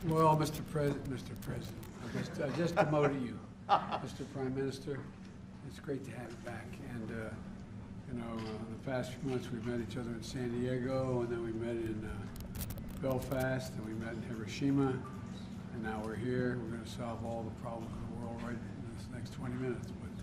Well, Mr. President, I just demoted you, Mr. Prime Minister. It's great to have you back. And the past few months we've met each other in San Diego, and then we met in Belfast, and we met in Hiroshima, and now we're here. We're going to solve all the problems in the world right in this next 20 minutes. But